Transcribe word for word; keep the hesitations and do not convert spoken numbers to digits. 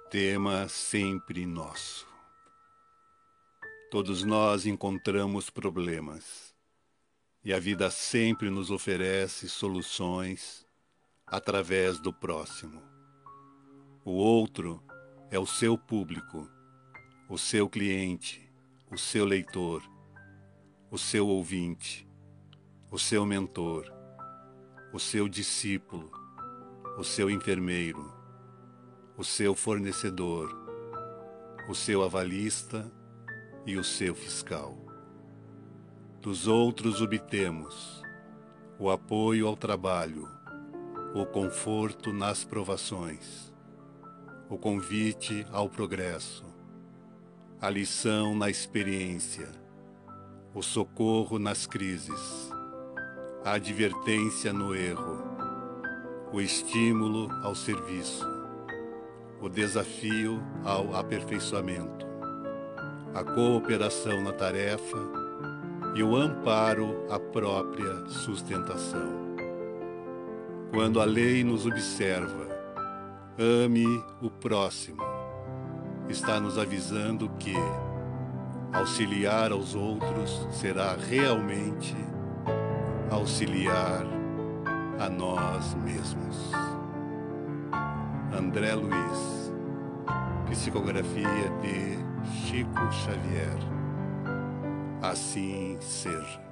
Tema sempre nosso. Todos nós encontramos problemas e a vida sempre nos oferece soluções através do próximo. O outro é o seu público, o seu cliente, o seu leitor, o seu ouvinte, o seu mentor, o seu discípulo, o seu enfermeiro, o seu fornecedor, o seu avalista e o seu fiscal. Dos outros obtemos o apoio ao trabalho, o conforto nas provações, o convite ao progresso, a lição na experiência, o socorro nas crises, a advertência no erro, o estímulo ao serviço, o desafio ao aperfeiçoamento, a cooperação na tarefa e o amparo à própria sustentação. Quando a lei nos observa, ame o próximo, está nos avisando que auxiliar aos outros será realmente auxiliar a nós mesmos. André Luiz, psicografia de Chico Xavier. Assim seja.